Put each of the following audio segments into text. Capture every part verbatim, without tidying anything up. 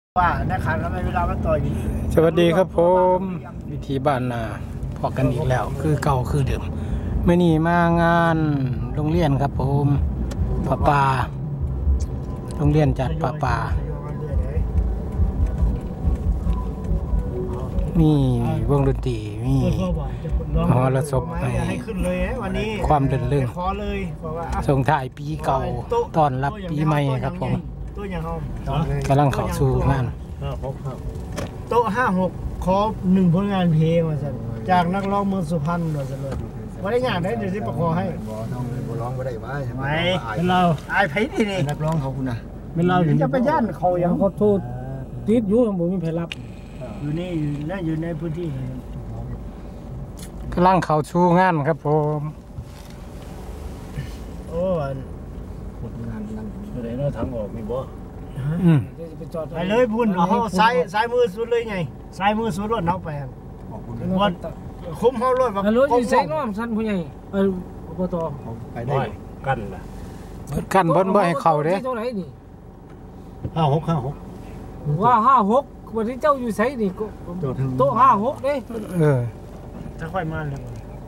ว่านะครับแล้วเวลามันต่ออยู่สวัสดีครับผมวิธีบ้านนาพอกันอีกแล้วคือเก่าคือเดิมไม่นี่มางานโรงเรียนครับผมป่าป่าโรงเรียนจัดป่าป่ามีวงดนตรีมีมหรสพให้ความเดินเรื่องส่งถ่ายปีเก่าต้อนรับปีใหม่ครับผมกำลังเข้าสู่งานโต๊ะห้าหกขอหนึ่งผลงานเพลงมาสั่นจากนักร้องเมืองสุพรรณมาสั่นเลยวันนี้งานได้เดี๋ยวที่ประคอให้บ่ร้องไม่ได้ไว้ไม่เป็นเราไอ้ไผ่ที่นี่นักร้องเขาคุณนะเป็นเราอยู่จะไปย่านเขาอย่างเขาโทษติดอยู่ของผมมีแผลรับอยู่นี่อยู่นั่นอยู่ในพื้นที่กำลังเข้าสู่งานครับผมโอ้ผลงานนั่นอะไรเนาะทางออกมีบ่ไปเลยบุญเอาซ้ายซ้ายมือสุดเลยไงซ้ายมือสุดรถเอาไปวัดคุ้มเขารถแบบรถอยู่ใส่น้อมสั้นผู้ใหญ่เอออบตไปได้กันล่ะกันบนบ่ให้เข้าเด้เท่าไหร่นี่ห้าหกห้าหกว่าห้าหกวันที่เจ้าอยู่ใส่นี่โต๊ะห้าหกเด้เออถ้าค่อยมาเลย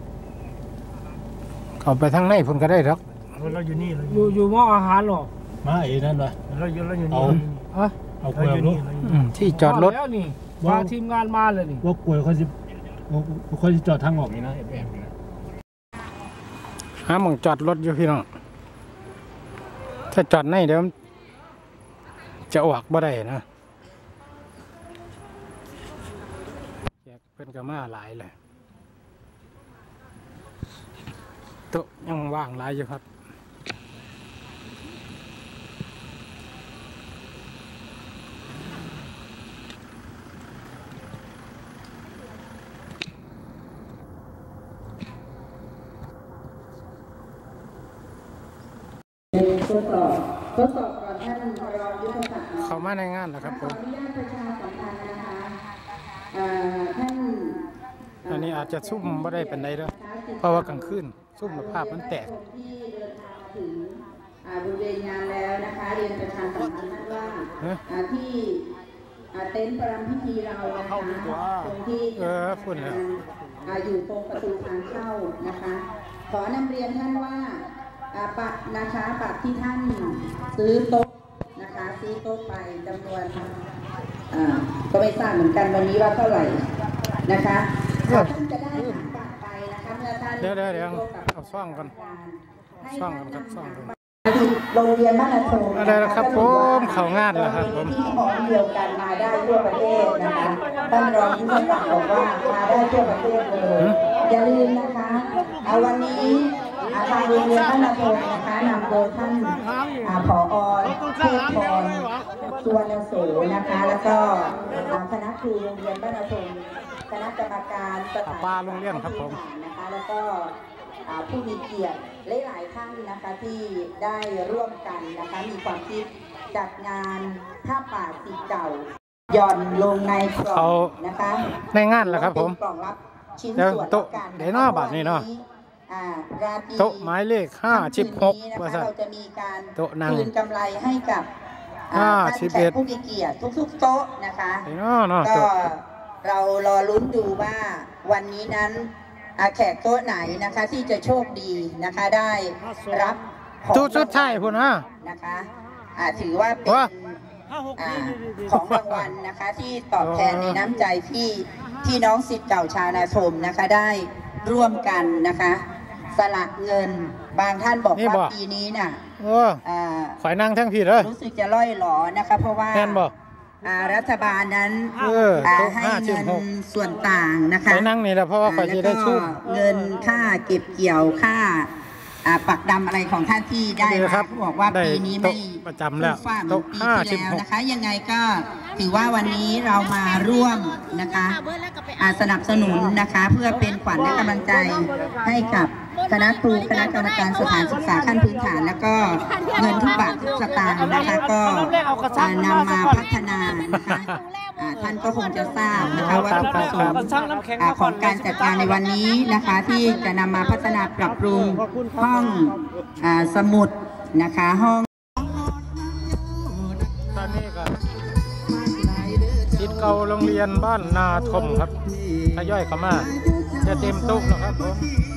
เข้าไปทางไหนพุ่นก็ได้ครับเราอยู่นี่อยู่อยู่หม้ออาหารหรอมาเอนั่นวะเราอยู่เราอยู่นี่อะเอากล้วยลูกที่จอดรถแล้วนี่พาทีมงานมาเลยนี่ว่ากล้วยเขาจะเขาจะจอดทางออกนี่นะแอบๆนะหาหม่องจอดรถอยู่พี่น้องถ้าจอดในเดี๋ยวจะออกบ่ได้นะแยกเพิ่นก็มาหลายเลยโต๊ะยังว่างหลายอยู่ครับทดสอบทดสอบก่อนท่านรองยุทธศักดิ์เข้ามาในงานแล้วครับผมขออนุญาตประชาสัมพันธ์นะคะท่านอันนี้อาจจะซุ่มไม่ได้เป็นไรด้วยเพราะว่ากลางคืนซุ่มภาพมันแตกที่เดินทางมาถึงบริเวณงานแล้วนะคะเรียนประชาสัมพันธ์ท่านว่าที่เต็นท์ประรำพิธีเรานะคะตรงที่เออฝุ่นแล้วอยู่ตรงประตูทางเข้านะคะขอนำเรียนท่านว่าบัตรนะคะบัตรที่ท่านซื้อโต๊ะนะคะซื้อโต๊ะไปจำนวนก็ไม่ทราบเหมือนกันวันนี้ว่าเท่าไหร่นะคะท่านจะได้บัตรไปนะคะเมื่อท่านเดี๋ยวเดี๋ยวเดี๋ยวเอาซ่องกันซ่องกันครับซ่องกันโรงเรียนบ้านนาโชงอะไรนะครับผมเขางานแล้วครับผมที่ของเดียวกันมาได้ทั่วประเทศนะคะท่านรองผู้ว่าการบอกว่ามาได้ทั่วประเทศเลยอย่าลืมนะคะเอาวันนี้อาคารโรงเรียนบ้านนาโชงนะคะนำโดยท่านผอ.เทพพรสุวรรณโสนะคะแล้วก็คณะครูโรงเรียนบ้านนาโชงคณะกรรมการสถาบันโรงเรียนครับผมนะคะแล้วก็ผู้มีเกียรติหลายๆท่านนะคะที่ได้ร่วมกันนะคะมีความคิดจัดงานผ้าป่าสีเก่าหย่อนลงในกล่องนะคะในงานแหละครับผมกล่องรับชิ้นส่วนโต๊ะเดี๋ยวหน้าบัตรนี่เนาะโต๊ะหมายเลขห้าสิบหกว่าเราจะมีการโต๊ะนั่งคืนกำไรให้กับห้าสิบเอ็ดผู้มีเกียรติทุกๆโต๊ะนะคะก็เรารอลุ้นดูว่าวันนี้นั้นแขกโต๊ะไหนนะคะที่จะโชคดีนะคะได้รับตู้ชุดไทยพุ่นฮะนะคะถือว่าเป็นของรางวัลนะคะที่ตอบแทนในน้ำใจที่ที่น้องศิษย์เก่าชาวนาชมนะคะได้ร่วมกันนะคะสละเงินบางท่านบอกว่าปีนี้น่ะขอยนั่งทั้งพี่เลยรู้สึกจะล่อยหลอนะคะเพราะว่ารัฐบาลนั้นให้เงินส่วนต่างนะคะไปนั่งนี่แหละเพราะว่าเขาจะได้ชุ่มเงินค่าเก็บเกี่ยวค่าปักดำอะไรของท่านที่ได้รับบอกว่าปีนี้ไม่ประจำแล้วฟ้าเหมือนปีที่แล้วนะคะยังไงก็ถือว่าวันนี้เรามาร่วมนะคะสนับสนุนนะคะเพื่อเป็นขวัญและกำลังใจให้กับคณะครูคณะกรรมการสถานศึกษาขั้นพื้นฐานแล้วก็เงินทุกบาททุกสตางค์นะคะก็นำมาพัฒนานะคะท่านก็คงจะทราบนะคะว่าจุดประสงค์ของการจัดงานในวันนี้นะคะที่จะนำมาพัฒนาปรับปรุงห้องสมุดนะคะห้องตอนนี้ก็เก่าโรงเรียนบ้านนาทมครับทยอยเข้ามาจะเต็มโต๊ะแล้วครับผม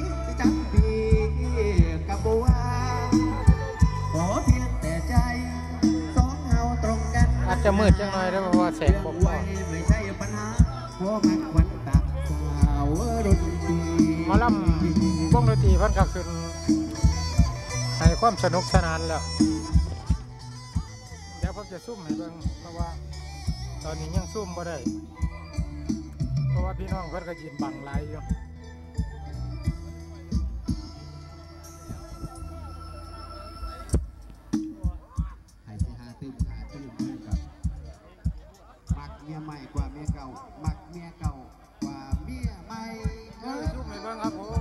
อาจจะมืดจังหน่อยแล้วเพราะว่าแสงบ่พอหมอลำวงดนตรีเพิ่นก็ขึ้นให้ความสนุกสนานแล้วเดี๋ยวผมจะซุ่มให้เบิ่งเพราะว่าตอนนี้ยังซุ่มบ่ได้เพราะว่าพี่น้องเพิ่นก็ยืนบังหลายอยู่เมียใหม่กว่าเมียเก่ามักเมียเก่ากว่าเมียใหม่เออซุ่มให้เบิ่งครับผม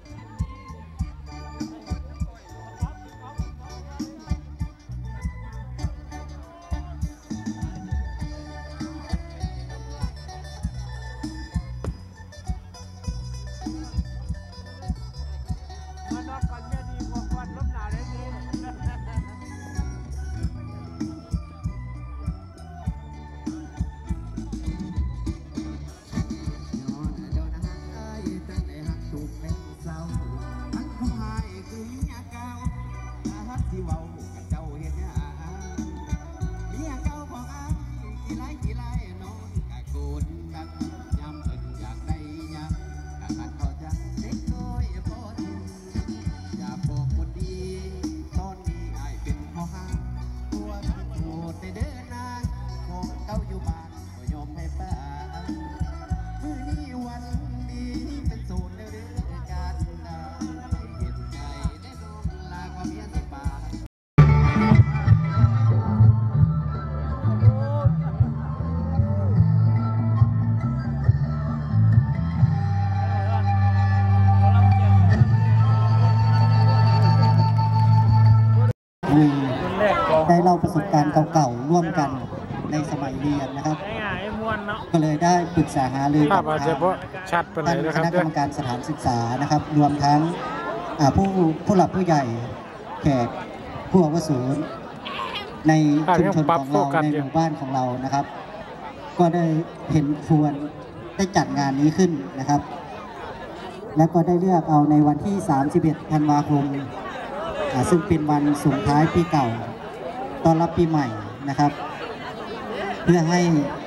ได้เล่าประสบการณ์เก่าๆร่วมกันในสมัยเรียนนะครับก็เลยได้ปรึกษาหารือกับทางท่านคณะกรรมการสถานศึกษานะครับรวมทั้งผู้ผู้หลักผู้ใหญ่แขกผู้อาวุโสในชุมชนของเราในหมู่บ้านของเรานะครับก็ได้เห็นควรได้จัดงานนี้ขึ้นนะครับแล้วก็ได้เลือกเอาในวันที่สามสิบเอ็ดธันวาคมซึ่งเป็นวันส่งท้ายปีเก่าต้อนรับปีใหม่นะครับเพื่อให้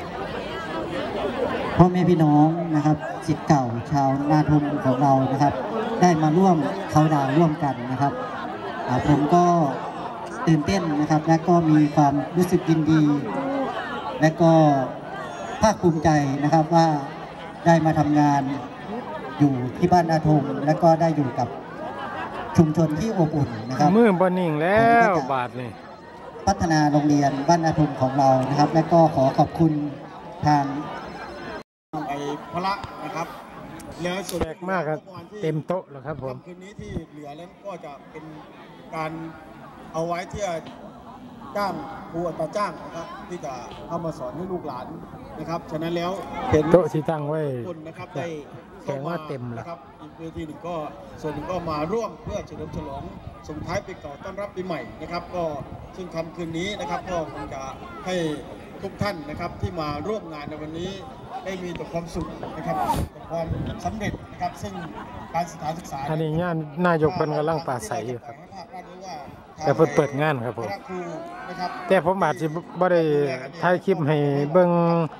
พ่อแม่พี่น้องนะครับศิษย์เก่าชาวนาทมของเรานะครับได้มาร่วมเขาดาวร่วมกันนะครับผมก็ตื่นเต้นนะครับและก็มีความรู้สึกยินดีและก็ภาคภูมิใจนะครับว่าได้มาทำงานอยู่ที่บ้านนาทมและก็ได้อยู่กับชุมชนที่อบอุ่นนะครับมือบอนิ่งแล้วบาทนี่พัฒนาโรงเรียนบ้านนาทมของเรานะครับและก็ขอขอบคุณทางไอ้พระนะครับแล้วส่วนแรกมากครับเต็มโต๊ะแล้วครับผมคืนนี้ที่เหลือแล้วก็จะเป็นการเอาไว้ที่จะจ้างครูอัตราจ้างนะครับที่จะเข้ามาสอนให้ลูกหลานนะครับฉะนั้นแล้วเป็นโต๊ะที่ตั้งไว้คนนะครับได้แข่งว่าเต็มแล้วครับอีกเวทีหนึ่งก็ส่วนหนึ่งก็มาร่วมเพื่อเฉลิมฉลองส่งท้ายปีเก่าต้อนรับปีใหม่นะครับก็ซึ่งทำคืนนี้นะครับก็คงจะให้ทุกท่านนะครับที่มาร่วมงานในวันนี้ได้มีแต่ความสุขนะครับความสำเร็จนะครับซึ่งการสถานศึกษาอันนี้งานนายกเป็นกำลังปราศัยอยู่ครับแต่เพิ่งเปิดงานครับผมแต่ผมอาจจะไม่ได้ถ่ายคลิปให้เบิ่ง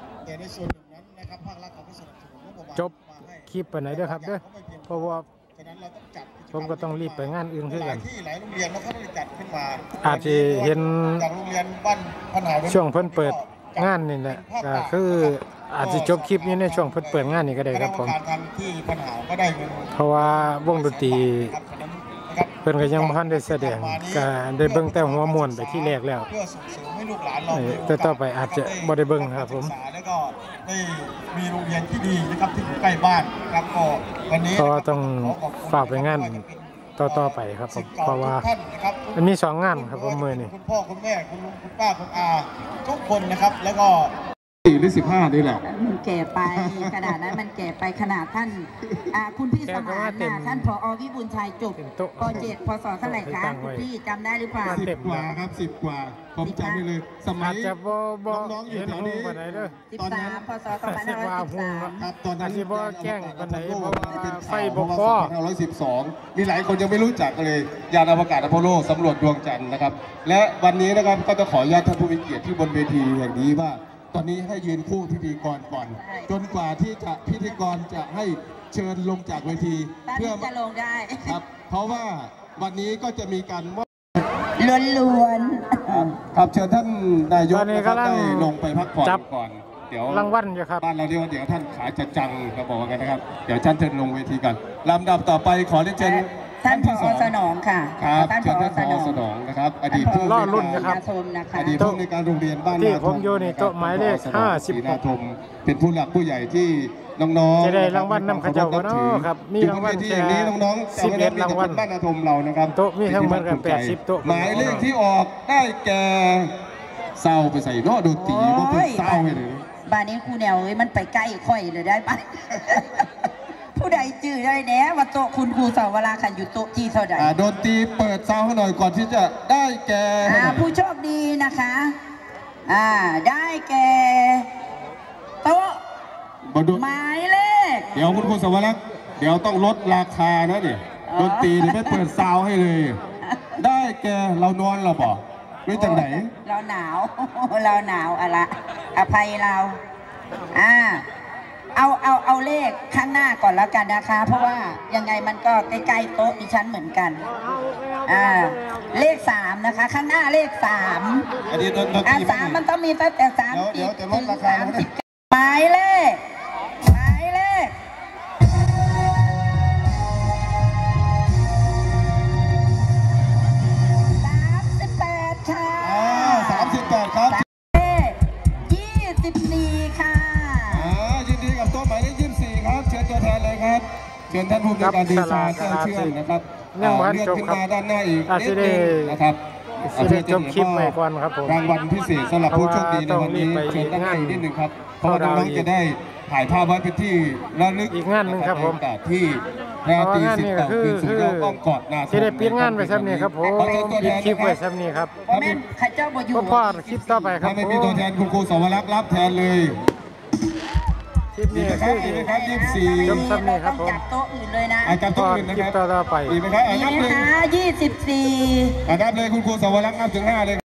จบคลิปไปไหนด้วยครับเด้อเพราะว่าผมก็ต้องรีบไปงานอื่นเพื่อกันอาจจะเห็นช่วงเพิ่นเปิดงานนี่แหละก็คืออาจจะจบคลิปนี้ในช่วงเพิ่นเปิดงานนี่ก็ได้ครับผมเพราะว่าวงดนตรีเพิ่นก็ยังบ่ทันได้แสดงก็ได้เบิ่งแต่หัวม้วนไปที่แรกแล้วแต่ต่อไปอาจจะบ่ได้เบิ่งครับผมแล้วก็ได้มีโรงเรียนที่ดีนะครับที่อยู่ใกล้บ้านครับก็วันนี้ก็ต้องฝากไปงานต่อๆไปครับผมเพราะว่ามันมีสองงานครับผมมื้อนี้คุณพ่อคุณแม่คุณลุงคุณป้าคุณอาทุกคนนะครับแล้วก็สี่หรือสิบห้านี่แหละมันแก่ไปขนาดนั้นมันแก่ไปขนาดท่านคุณพี่สมานนะท่านผอ.วิบูลย์ชัยจบป.เจ็ด พศเท่าไหร่คะคุณพี่จำได้หรือเปล่าสิบกว่าครับสิบกว่าผมจำได้เลยสมัยน้องๆอยู่แถวนี้ตอนนั้นพศสองพันห้าร้อยสิบสามครับตอนนั้นที่ว่าแจ้งวันไหนเพราะว่าไฟบกพร่องสองพันห้าร้อยสิบสองมีหลายคนยังไม่รู้จักเลยยานอวกาศอพอลโลสำรวจดวงจันทร์นะครับและวันนี้นะครับก็จะขออนุญาตท่านผู้มีเกียรติที่บนเวทีแห่งนี้ว่าตอนนี้ให้ยืนคู่พิธีกรก่อนจนกว่าที่จะพิธีกรจะให้เชิญลงจากเวทีเพื่อจะลงได้ครับเพราะว่าวันนี้ก็จะมีการมอบล้วนๆครับเชิญท่านนายกนะครับได้ลงไปพักผ่อนก่อนเดี๋ยวรางวัลอยู่ครับบ้านเราเรียกว่าเดี๋ยวท่านขาจะจังก็บอกกันนะครับเดี๋ยวท่านเชิญลงเวทีกันลำดับต่อไปขอเรียนเชิญท่านผอ.สนองค่ะครับท่านผอ.สนองนะครับอดีตผู้ล่อรุ่นนะครับอดีตผู้ในการโรงเรียนบ้านนาทมอยู่ในโต๊ะหมายเลขห้าสิบนาทมเป็นผู้หลักผู้ใหญ่ที่น้องๆจะได้รางวัลนำขจรเนาะครับมีรางวัลที่อย่างนี้น้องๆสิบเอ็ดรางวัลบ้านนาทมเรานะครับโต๊ะมีทั้งหมดกันแปดสิบโต๊ะหมายเลขที่ออกได้แก่เศร้าไปใส่นอดูตีว่าเป็นเศร้าเลยบ้านนี้ครูแนวมันไปใกล้ค่อยเลยได้ปะผู้ใดจื้อได้แน่ว่าโต๊ะคุณครูสาวราขันอยู่โต๊ะที่เท่าใดโดนตีเปิดซาวให้หน่อยก่อนที่จะได้แก่ผู้โชคดีนะคะอ่าได้แก่โต๊ะหมายเลขเดี๋ยวคุณครูสาวราเดี๋ยวต้องลดราคานะเนี่ยโดนตีเดี๋ยวไม่เปิดซาวให้เลย ได้แก่เรานอนเราบอกไม่จังไหนเราหนาวเราหนาวอะไรอภัยเราอ่าเอาเอาเอาเลขข้างหน้าก่อนแล้วกันนะคะเพราะว่ายังไงมันก็ใกล้ๆโต๊ะดิฉันเหมือนกันอ่าเลขสามนะคะข้างหน้าเลขสามอันนี้ต้นอ่าสามมันต้องมีตั้งแต่สามสิบถึงสามสิบหมายเลขหมายเลขสามสิบแปดค่ะอ่าสามสิบแปดครับยี่สิบสี่ค่ะโต๊ะหมายเลขยี่สิบสี่ครับเชิญตัวแทนเลยครับเชิญท่านผู้มีการดีชาเจ้าเชื่อนะครับเลื่อนขึ้นมาด้านหน้าอีกนิดนึงนะครับเพื่อจะเห็นว่ารางวัลพิเศษสำหรับผู้โชคดีในวันนี้เชิญด้านหน้าอีกนิดนึงครับเพราะว่าน้องๆจะได้ถ่ายภาพไว้เป็นที่ระลึกอีกงานหนึ่งครับผมที่ราตรีสิบต่อคืนสู่เราอ้อมกอดนาที่ได้ปิดงานไปซ้ำนี่ครับผมปิดคลิปไว้ซ้ำนี่ครับพ่อคลิปต่อไปครับถ้าไม่มีตัวแทนคุณครูสวรักษ์รับแทนเลยคลิปนี้คือดีไหมครับยี่สิบสี่จำซ้ำนี่ครับผมจับโต๊ะอื่นเลยนะจับโต๊ะอื่นนะครับต่อไปดีไหมครับดีไหมคะยี่สิบสี่นับเลยคุณครูสวรักษ์นับถึงห้าเลย